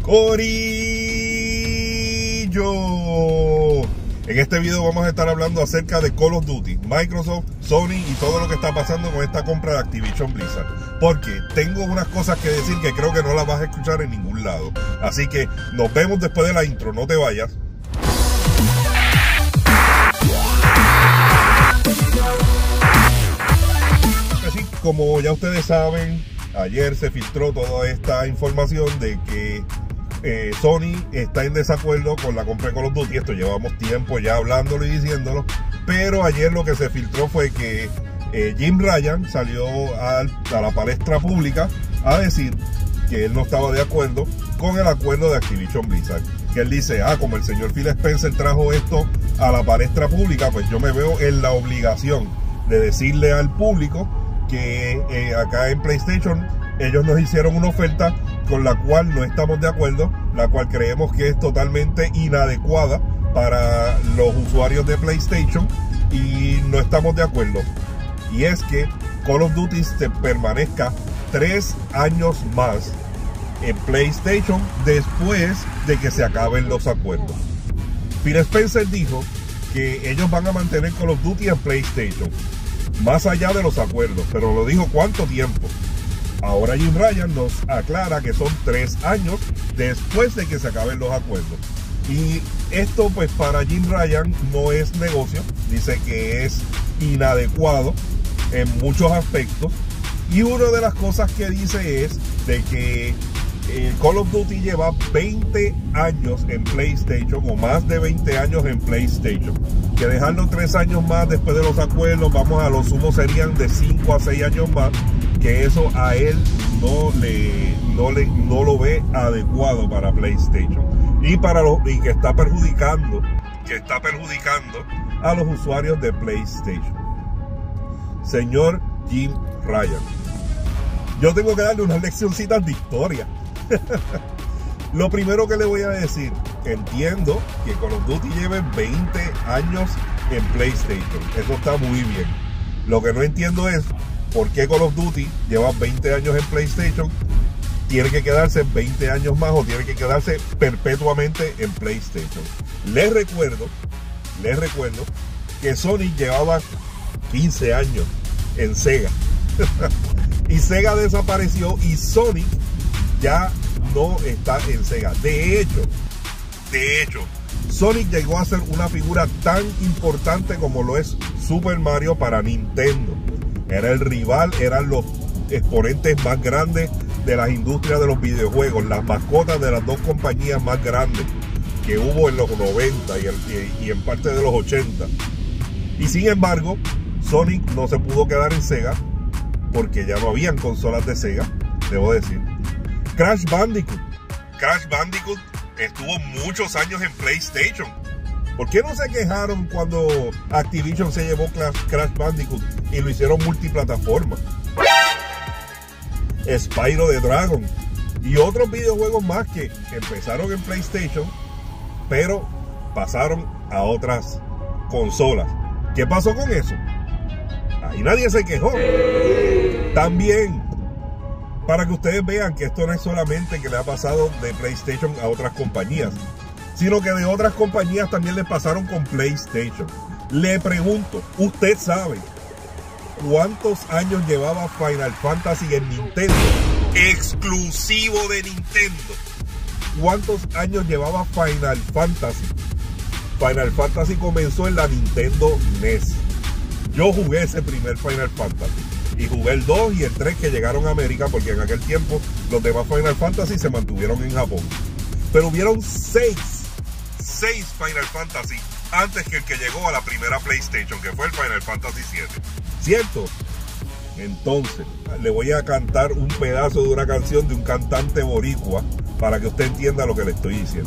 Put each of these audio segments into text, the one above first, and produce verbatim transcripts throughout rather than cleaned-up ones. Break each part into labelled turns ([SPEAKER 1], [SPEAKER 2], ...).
[SPEAKER 1] Corillo. En este video vamos a estar hablando acerca de Call of Duty, Microsoft, Sony y todo lo que está pasando con esta compra de Activision Blizzard. Porque tengo unas cosas que decir que creo que no las vas a escuchar en ningún lado. Así que nos vemos después de la intro, no te vayas. Así como ya ustedes saben, ayer se filtró toda esta información de que Eh, Sony está en desacuerdo con la compra de Call of Duty. Esto llevamos tiempo ya hablándolo y diciéndolo, pero ayer lo que se filtró fue que eh, Jim Ryan salió a, a la palestra pública a decir que él no estaba de acuerdo con el acuerdo de Activision Blizzard. Que él dice, ah, como el señor Phil Spencer trajo esto a la palestra pública, pues yo me veo en la obligación de decirle al público que eh, acá en PlayStation ellos nos hicieron una oferta con la cual no estamos de acuerdo, la cual creemos que es totalmente inadecuada para los usuarios de PlayStation y no estamos de acuerdo. Y es que Call of Duty se permanezca tres años más en PlayStation después de que se acaben los acuerdos. Phil Spencer dijo que ellos van a mantener Call of Duty en PlayStation más allá de los acuerdos, pero lo dijo cuánto tiempo. Ahora Jim Ryan nos aclara que son tres años después de que se acaben los acuerdos. Y esto pues para Jim Ryan no es negocio. Dice que es inadecuado en muchos aspectos. Y una de las cosas que dice es de que eh, Call of Duty lleva veinte años en PlayStation o más de veinte años en PlayStation. Que dejarlo tres años más después de los acuerdos, vamos a lo sumo serían de cinco a seis años más. Que eso a él no le, no le no lo ve adecuado para PlayStation y para los y que está perjudicando que está perjudicando a los usuarios de PlayStation. Señor Jim Ryan, yo tengo que darle unas leccioncitas de historia. Lo primero que le voy a decir, entiendo que Call of Duty lleve veinte años en PlayStation, eso está muy bien. Lo que no entiendo es ¿por qué Call of Duty lleva veinte años en PlayStation? Tiene que quedarse veinte años más o tiene que quedarse perpetuamente en PlayStation. Les recuerdo, les recuerdo que Sony llevaba quince años en Sega. Y Sega desapareció y Sonic ya no está en Sega. De hecho, de hecho, Sonic llegó a ser una figura tan importante como lo es Super Mario para Nintendo. Era el rival, eran los exponentes más grandes de las industrias de los videojuegos, las mascotas de las dos compañías más grandes que hubo en los noventa y, el, y, y en parte de los ochenta. Y sin embargo, Sonic no se pudo quedar en Sega porque ya no habían consolas de Sega, debo decir. Crash Bandicoot. Crash Bandicoot estuvo muchos años en PlayStation. ¿Por qué no se quejaron cuando Activision se llevó Crash Bandicoot y lo hicieron multiplataforma? Spyro the Dragon y otros videojuegos más que empezaron en PlayStation, pero pasaron a otras consolas. ¿Qué pasó con eso? Ahí nadie se quejó. También, para que ustedes vean que esto no es solamente que le ha pasado de PlayStation a otras compañías, sino que de otras compañías también le pasaron con PlayStation. Le pregunto, ¿usted sabe cuántos años llevaba Final Fantasy en Nintendo? Exclusivo de Nintendo. ¿Cuántos años llevaba Final Fantasy? Final Fantasy comenzó en la Nintendo N E S. Yo jugué ese primer Final Fantasy. Y jugué el dos y el tres que llegaron a América, porque en aquel tiempo los demás Final Fantasy se mantuvieron en Japón. Pero hubieron seis seis Final Fantasy antes que el que llegó a la primera PlayStation, que fue el Final Fantasy siete. ¿Cierto? Entonces, le voy a cantar un pedazo de una canción de un cantante boricua para que usted entienda lo que le estoy diciendo.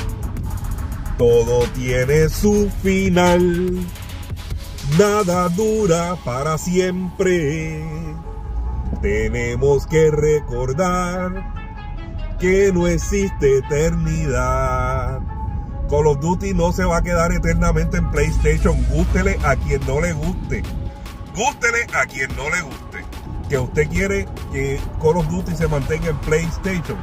[SPEAKER 1] Todo tiene su final, nada dura para siempre. Tenemos que recordar que no existe eternidad. Call of Duty no se va a quedar eternamente en PlayStation. Gústele a quien no le guste. Gústele a quien no le guste. Que usted quiere que Call of Duty se mantenga en PlayStation.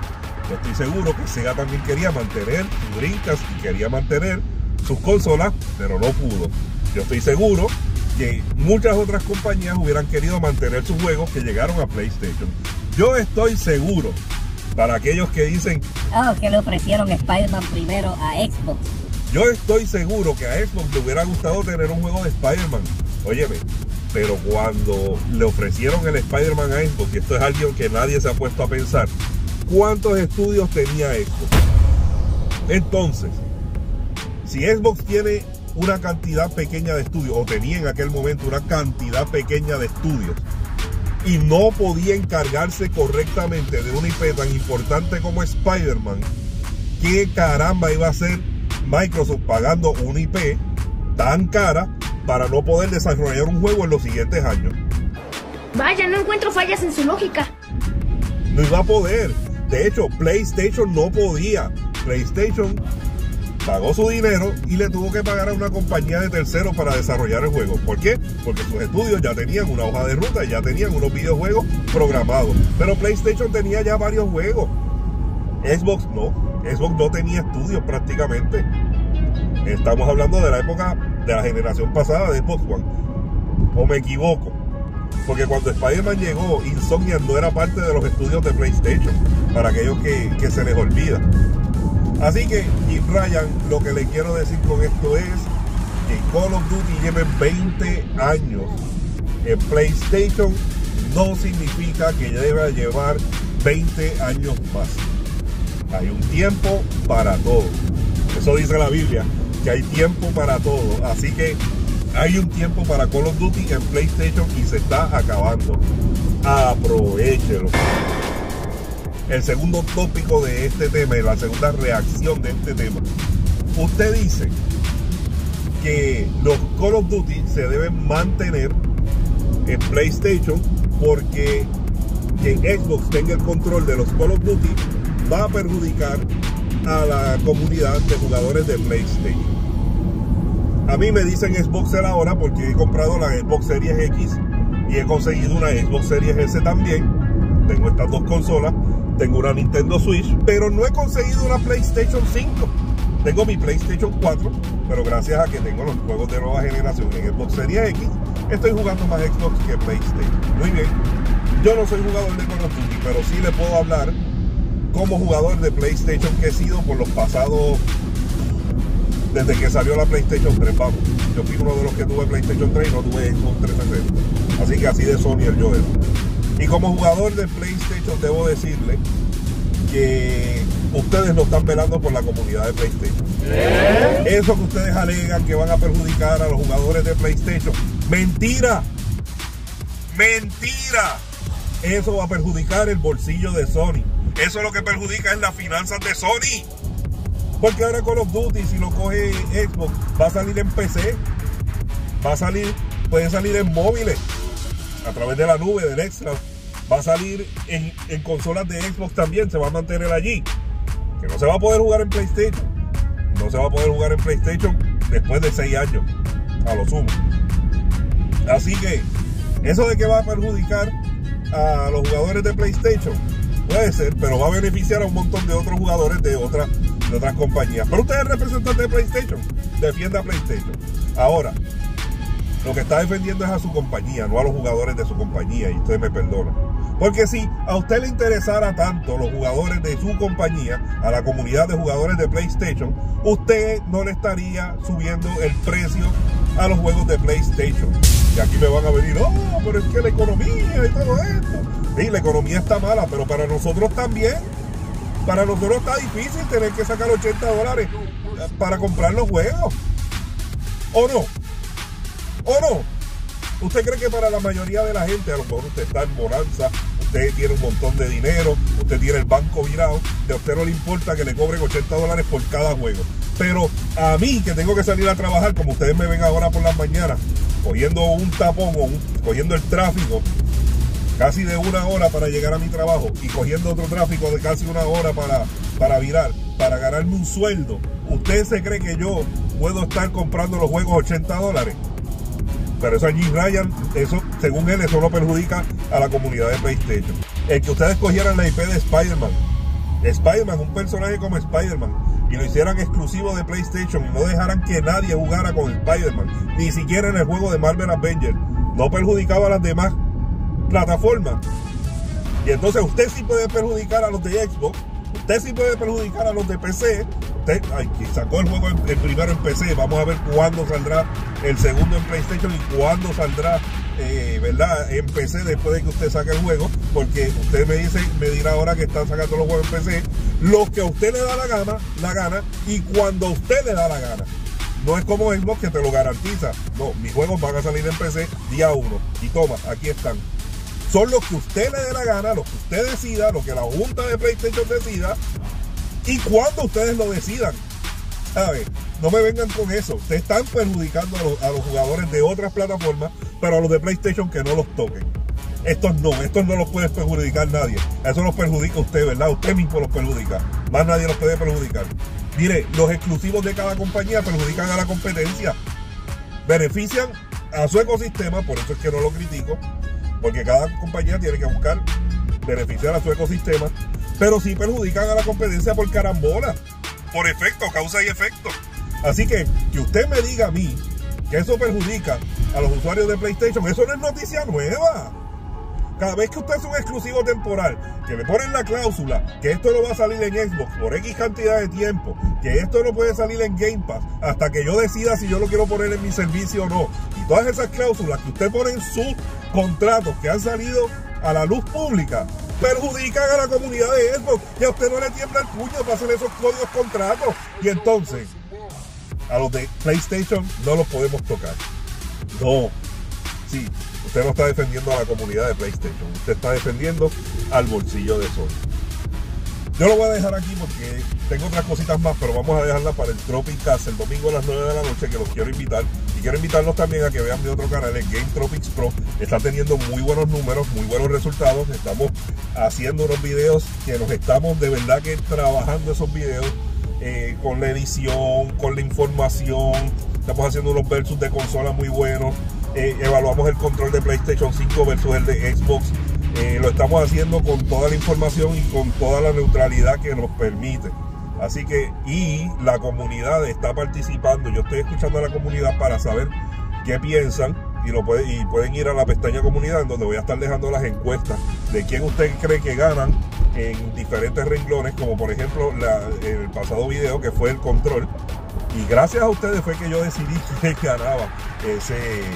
[SPEAKER 1] Yo estoy seguro que Sega también quería mantener su Dreamcast y quería mantener sus consolas, pero no pudo. Yo estoy seguro que muchas otras compañías hubieran querido mantener sus juegos que llegaron a PlayStation. Yo estoy seguro, para aquellos que dicen
[SPEAKER 2] oh, que le ofrecieron Spider-Man primero a Xbox.
[SPEAKER 1] Yo estoy seguro que a Xbox le hubiera gustado tener un juego de Spider-Man. Óyeme, pero cuando le ofrecieron el Spider-Man a Xbox, y esto es algo que nadie se ha puesto a pensar, ¿cuántos estudios tenía Xbox? Entonces, si Xbox tiene una cantidad pequeña de estudios, o tenía en aquel momento una cantidad pequeña de estudios, y no podía encargarse correctamente de una I P tan importante como Spider-Man, ¿qué caramba iba a hacer Microsoft pagando una I P tan cara para no poder desarrollar un juego en los siguientes años?
[SPEAKER 3] Vaya, no encuentro fallas en su lógica.
[SPEAKER 1] No iba a poder. De hecho, PlayStation no podía. PlayStation pagó su dinero y le tuvo que pagar a una compañía de terceros para desarrollar el juego. ¿Por qué? Porque sus estudios ya tenían una hoja de ruta, ya tenían unos videojuegos programados. Pero PlayStation tenía ya varios juegos. Xbox no. Xbox no tenía estudios prácticamente. Estamos hablando de la época de la generación pasada de Xbox One. ¿O me equivoco? Porque cuando Spider-Man llegó, Insomniac no era parte de los estudios de PlayStation, para aquellos que, que se les olvida. Así que, y Ryan, lo que le quiero decir con esto es que Call of Duty lleve veinte años en PlayStation no significa que deba llevar veinte años más. Hay un tiempo para todo. Eso dice la Biblia, que hay tiempo para todo. Así que hay un tiempo para Call of Duty en PlayStation y se está acabando. Aprovechelo. El segundo tópico de este tema y la segunda reacción de este tema. Usted dice que los Call of Duty se deben mantener en PlayStation porque que Xbox tenga el control de los Call of Duty va a perjudicar a la comunidad de jugadores de PlayStation. A mí me dicen Xboxer ahora porque he comprado la Xbox Series X y he conseguido una Xbox Series S también. Tengo estas dos consolas, tengo una Nintendo Switch, pero no he conseguido una PlayStation cinco. Tengo mi PlayStation cuatro, pero gracias a que tengo los juegos de nueva generación en Xbox Series X, estoy jugando más Xbox que PlayStation. Muy bien, yo no soy jugador de Call of Duty, pero sí le puedo hablar como jugador de PlayStation que he sido por los pasados, desde que salió la PlayStation tres, vamos. Yo fui uno de los que tuve PlayStation tres y no tuve Xbox trescientos sesenta. Así que así de Sony el yo era. Y como jugador de PlayStation debo decirle que ustedes no están velando por la comunidad de PlayStation. ¿Eh? Eso que ustedes alegan que van a perjudicar a los jugadores de PlayStation, ¡mentira! ¡Mentira! Eso va a perjudicar el bolsillo de Sony. Eso lo que perjudica es las finanzas de Sony. Porque ahora Call of Duty, si lo coge Xbox, va a salir en P C, va a salir, puede salir en móviles, a través de la nube, del extra, va a salir en, en consolas de Xbox también, se va a mantener allí. Que no se va a poder jugar en PlayStation, no se va a poder jugar en PlayStation después de seis años, a lo sumo. Así que, eso de que va a perjudicar a los jugadores de PlayStation, puede ser, pero va a beneficiar a un montón de otros jugadores de otras de otras compañías. Pero usted es representante de PlayStation, defienda a PlayStation. Ahora, lo que está defendiendo es a su compañía, no a los jugadores de su compañía, y usted me perdona. Porque si a usted le interesara tanto los jugadores de su compañía, a la comunidad de jugadores de PlayStation, usted no le estaría subiendo el precio a los juegos de PlayStation. Y aquí me van a venir, oh, pero es que la economía y todo esto. Sí, la economía está mala, pero para nosotros también. Para nosotros está difícil tener que sacar ochenta dólares para comprar los juegos. ¿O no? ¿O no? ¿Usted cree que para la mayoría de la gente, a lo mejor usted está en bonanza, usted tiene un montón de dinero, usted tiene el banco virado, a usted no le importa que le cobren ochenta dólares por cada juego? Pero a mí, que tengo que salir a trabajar, como ustedes me ven ahora por las mañanas, cogiendo un tapón o un, cogiendo el tráfico casi de una hora para llegar a mi trabajo y cogiendo otro tráfico de casi una hora para, para virar, para ganarme un sueldo, ¿usted se cree que yo puedo estar comprando los juegos ochenta dólares? Pero eso allí, Ryan, eso, según él, eso no perjudica a la comunidad de PlayStation. El que ustedes cogieran la I P de Spider-Man Spider-Man, un personaje como Spider-Man, y lo hicieran exclusivo de PlayStation y no dejaran que nadie jugara con Spider-Man, ni siquiera en el juego de Marvel Avengers, no perjudicaba a las demás plataformas. Y entonces usted sí puede perjudicar a los de Xbox, usted sí puede perjudicar a los de P C. Usted ay, sacó el juego el, el primero en P C, vamos a ver cuándo saldrá el segundo en PlayStation y cuándo saldrá eh, ¿verdad? en P C después de que usted saque el juego, porque usted me dice, me dirá ahora que están sacando los juegos en P C, los que a usted le da la gana, la gana, y cuando a usted le da la gana. No es como Xbox que te lo garantiza. No, mis juegos van a salir en P C día uno. Y toma, aquí están. Son los que usted le dé la gana, los que usted decida, lo que la junta de PlayStation decida, y cuando ustedes lo decidan. ¿Sabe? No me vengan con eso. Ustedes están perjudicando a los, a los jugadores de otras plataformas, pero a los de PlayStation que no los toquen. Estos no, estos no los puede perjudicar nadie. Eso los perjudica usted, ¿verdad? Usted mismo los perjudica. Más nadie los puede perjudicar. Mire, los exclusivos de cada compañía perjudican a la competencia. Benefician a su ecosistema, por eso es que no lo critico, porque cada compañía tiene que buscar beneficiar a su ecosistema, pero sí perjudican a la competencia por carambola, por efecto, causa y efecto. Así que que usted me diga a mí que eso perjudica a los usuarios de PlayStation, eso no es noticia nueva. Cada vez que usted hace un exclusivo temporal, que le ponen la cláusula que esto no va a salir en Xbox por X cantidad de tiempo, que esto no puede salir en Game Pass hasta que yo decida si yo lo quiero poner en mi servicio o no, y todas esas cláusulas que usted pone en sus contratos que han salido a la luz pública, perjudican a la comunidad de Xbox, y a usted no le tiembla el puño para hacer esos códigos contratos. Y entonces, a los de PlayStation no los podemos tocar. No. Sí, usted no está defendiendo a la comunidad de PlayStation, usted está defendiendo al bolsillo de Sony. Yo lo voy a dejar aquí porque tengo otras cositas más, pero vamos a dejarla para el Tropic Cast el domingo a las nueve de la noche, que los quiero invitar. Y quiero invitarlos también a que vean mi otro canal, el Game Tropics Pro. Está teniendo muy buenos números, muy buenos resultados. Estamos haciendo unos videos que nos estamos de verdad que trabajando esos videos eh, con la edición, con la información. Estamos haciendo unos versus de consola muy buenos. Eh, evaluamos el control de PlayStation cinco versus el de Xbox. Eh, lo estamos haciendo con toda la información y con toda la neutralidad que nos permite. Así que, y la comunidad está participando. Yo estoy escuchando a la comunidad para saber qué piensan, y, lo puede, y pueden ir a la pestaña comunidad, en donde voy a estar dejando las encuestas de quién usted cree que ganan en diferentes renglones, como por ejemplo la, el pasado video que fue el control. Y gracias a ustedes fue que yo decidí quién ganaba ese,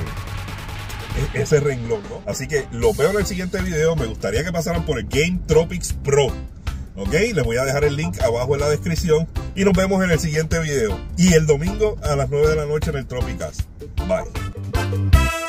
[SPEAKER 1] ese renglón, ¿no? Así que lo veo en el siguiente video. Me gustaría que pasaran por el Game Tropics Pro. Ok, les voy a dejar el link abajo en la descripción. Y nos vemos en el siguiente video. Y el domingo a las nueve de la noche en el Tropic Cast. Bye.